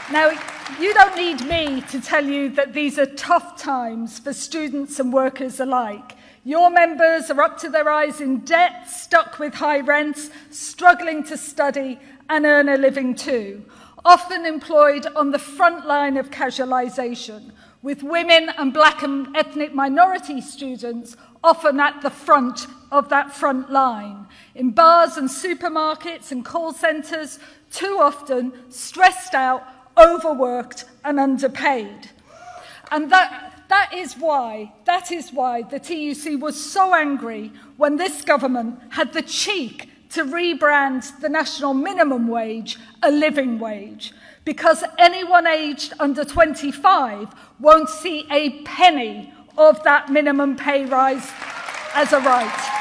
Now, you don't need me to tell you that these are tough times for students and workers alike. Your members are up to their eyes in debt, stuck with high rents, struggling to study and earn a living too, often employed on the front line of casualisation, with women and black and ethnic minority students often at the front of that front line, in bars and supermarkets and call centres, too often stressed out, overworked and underpaid. And that is why the TUC was so angry when this government had the cheek to rebrand the national minimum wage a living wage, because anyone aged under 25 won't see a penny of that minimum pay rise as a right.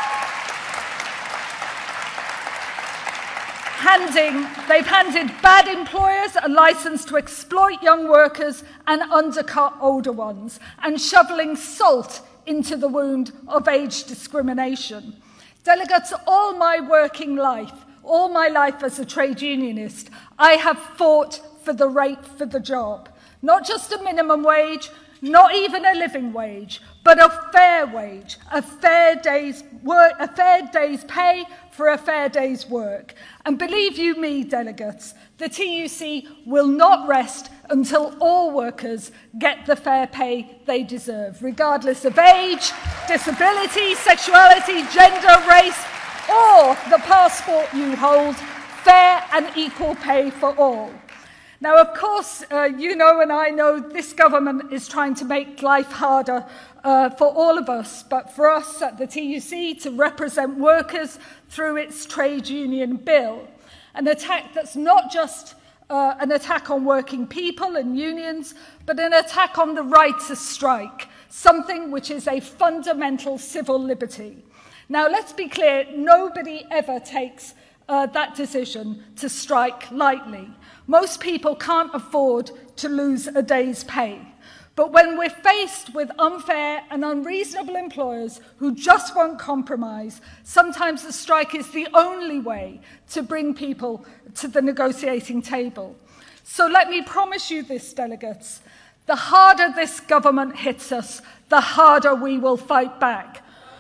They've handed bad employers a licence to exploit young workers and undercut older ones, and shoveling salt into the wound of age discrimination. Delegates, all my life as a trade unionist, I have fought for the rate for the job. Not just a minimum wage, not even a living wage, but a fair wage, a fair day's pay for a fair day's work. And believe you me, delegates, the TUC will not rest until all workers get the fair pay they deserve, regardless of age, disability, sexuality, gender, race, or the passport you hold. Fair and equal pay for all. Now, of course, you know and I know this government is trying to make life harder for all of us, but for us at the TUC to represent workers through its trade union bill. An attack that's not just an attack on working people and unions, but an attack on the right to strike, something which is a fundamental civil liberty. Now, let's be clear, nobody ever takes that decision to strike lightly. Most people can't afford to lose a day's pay. But when we're faced with unfair and unreasonable employers who just won't compromise, sometimes the strike is the only way to bring people to the negotiating table. So let me promise you this, delegates, the harder this government hits us, the harder we will fight back.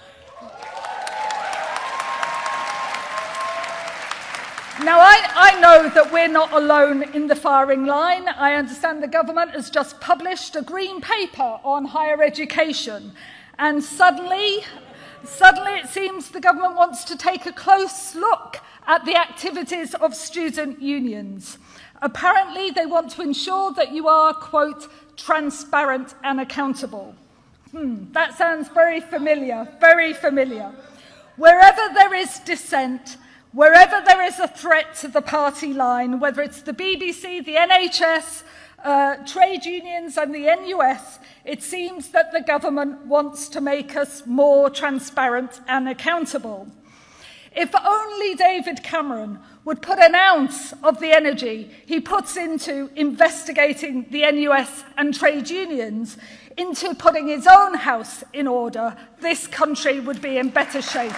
Now, I know that we're not alone in the firing line. I understand the government has just published a green paper on higher education. And suddenly it seems the government wants to take a close look at the activities of student unions. Apparently, they want to ensure that you are, quote, transparent and accountable. That sounds very familiar, very familiar. Wherever there is dissent, wherever there is a threat to the party line, whether it's the BBC, the NHS, trade unions and the NUS, it seems that the government wants to make us more transparent and accountable. If only David Cameron would put an ounce of the energy he puts into investigating the NUS and trade unions into putting his own house in order, this country would be in better shape.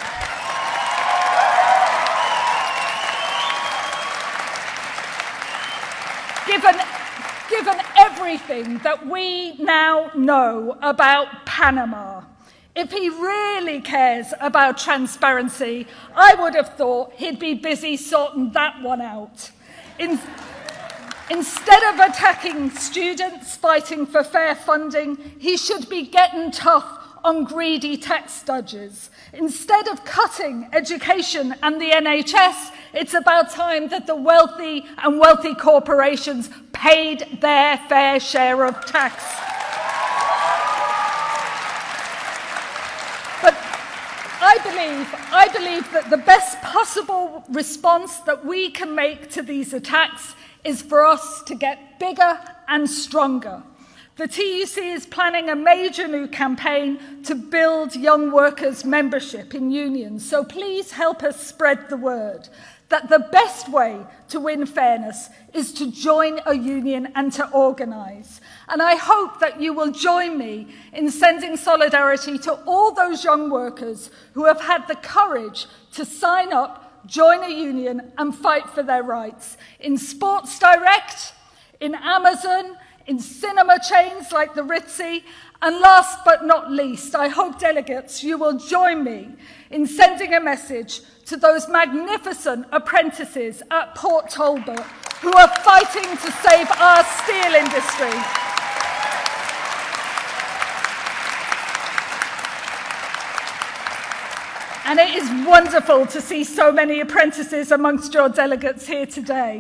Given everything that we now know about Panama, if he really cares about transparency, I would have thought he'd be busy sorting that one out. Instead of attacking students fighting for fair funding, he should be getting tough on greedy tax dodgers. Instead of cutting education and the NHS, it's about time that the wealthy and wealthy corporations paid their fair share of tax. But I believe that the best possible response that we can make to these attacks is for us to get bigger and stronger. The TUC is planning a major new campaign to build young workers' membership in unions, so please help us spread the word that the best way to win fairness is to join a union and to organise. And I hope that you will join me in sending solidarity to all those young workers who have had the courage to sign up, join a union and fight for their rights. In Sports Direct, in Amazon, in cinema chains like the Ritzy, and last but not least, I hope delegates, you will join me in sending a message to those magnificent apprentices at Port Talbot who are fighting to save our steel industry. And it is wonderful to see so many apprentices amongst your delegates here today.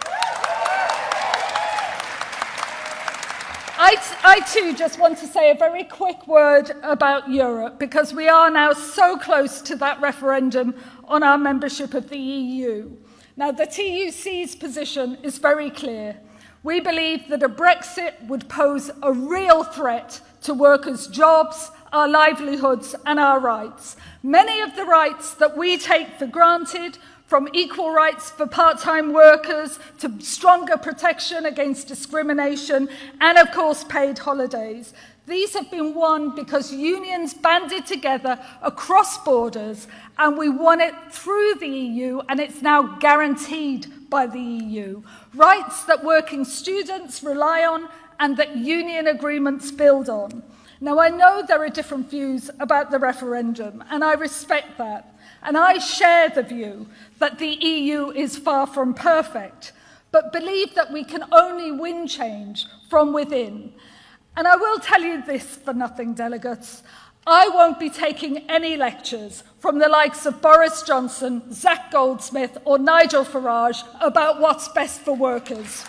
I too just want to say a very quick word about Europe, because we are now so close to that referendum on our membership of the EU. Now, the TUC's position is very clear. We believe that a Brexit would pose a real threat to workers' jobs, our livelihoods and our rights. Many of the rights that we take for granted, from equal rights for part-time workers to stronger protection against discrimination and, of course, paid holidays. These have been won because unions banded together across borders, and we won it through the EU, and it's now guaranteed by the EU. Rights that working students rely on and that union agreements build on. Now, I know there are different views about the referendum, and I respect that. And I share the view that the EU is far from perfect, but believe that we can only win change from within. And I will tell you this for nothing, delegates. I won't be taking any lectures from the likes of Boris Johnson, Zach Goldsmith, or Nigel Farage about what's best for workers.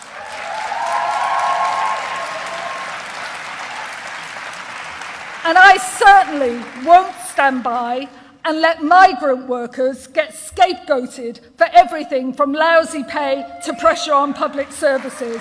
And I certainly won't stand by and let migrant workers get scapegoated for everything from lousy pay to pressure on public services.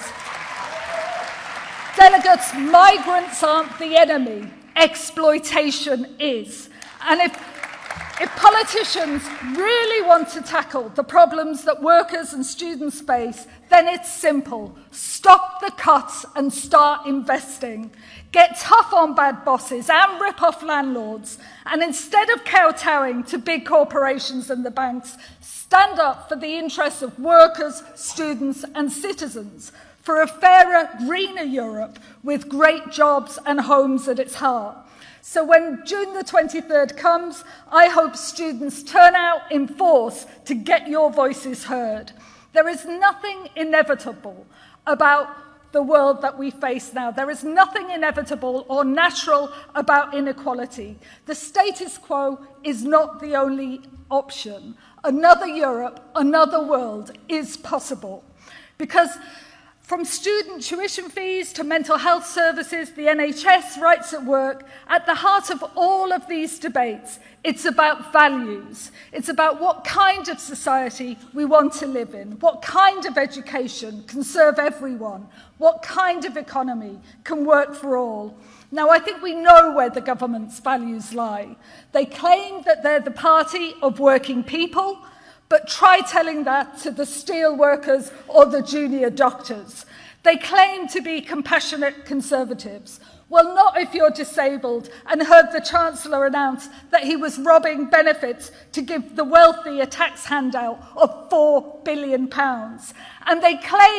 Delegates, migrants aren't the enemy. Exploitation is. And if politicians really want to tackle the problems that workers and students face, then it's simple. Stop the cuts and start investing. Get tough on bad bosses and rip off landlords. And instead of kowtowing to big corporations and the banks, stand up for the interests of workers, students and citizens, for a fairer, greener Europe with great jobs and homes at its heart. So when June the 23rd comes, I hope students turn out in force to get your voices heard. There is nothing inevitable about the world that we face now. There is nothing inevitable or natural about inequality. The status quo is not the only option. Another Europe, another world is possible. Because from student tuition fees to mental health services, the NHS, rights at work, at the heart of all of these debates, it's about values. It's about what kind of society we want to live in, what kind of education can serve everyone, what kind of economy can work for all. Now, I think we know where the government's values lie. They claim that they're the party of working people, but try telling that to the steel workers or the junior doctors. They claim to be compassionate conservatives. Well, not if you're disabled and heard the Chancellor announce that he was robbing benefits to give the wealthy a tax handout of £4 billion. And they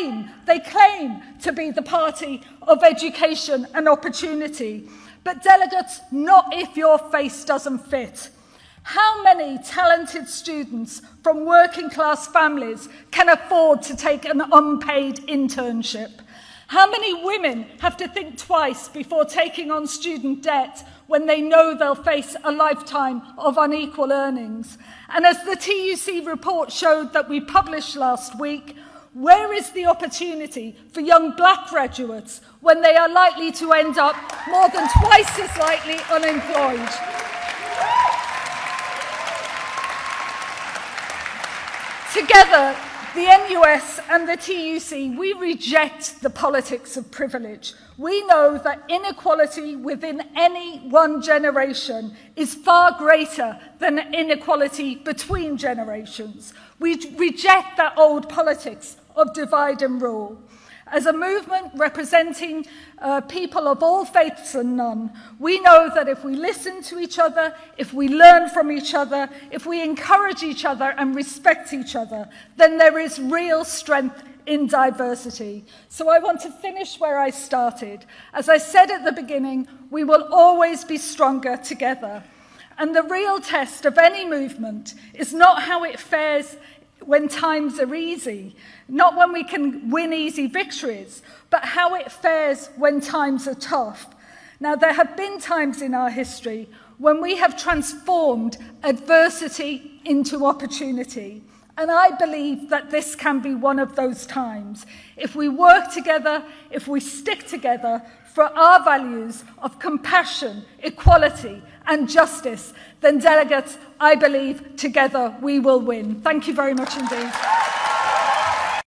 claim to be the party of education and opportunity. But delegates, not if your face doesn't fit. How many talented students from working class families can afford to take an unpaid internship? How many women have to think twice before taking on student debt when they know they'll face a lifetime of unequal earnings? And as the TUC report showed that we published last week, where is the opportunity for young black graduates when they are likely to end up more than twice as likely unemployed? Together, the NUS and the TUC, we reject the politics of privilege. We know that inequality within any one generation is far greater than inequality between generations. We reject that old politics of divide and rule. As a movement representing people of all faiths and none, we know that if we listen to each other, if we learn from each other, if we encourage each other and respect each other, then there is real strength in diversity. So I want to finish where I started. As I said at the beginning, we will always be stronger together. And the real test of any movement is not how it fares when times are easy, not when we can win easy victories, but how it fares when times are tough. Now, there have been times in our history when we have transformed adversity into opportunity. And I believe that this can be one of those times. If we work together, if we stick together for our values of compassion, equality, and justice, then delegates, I believe, together we will win. Thank you very much indeed.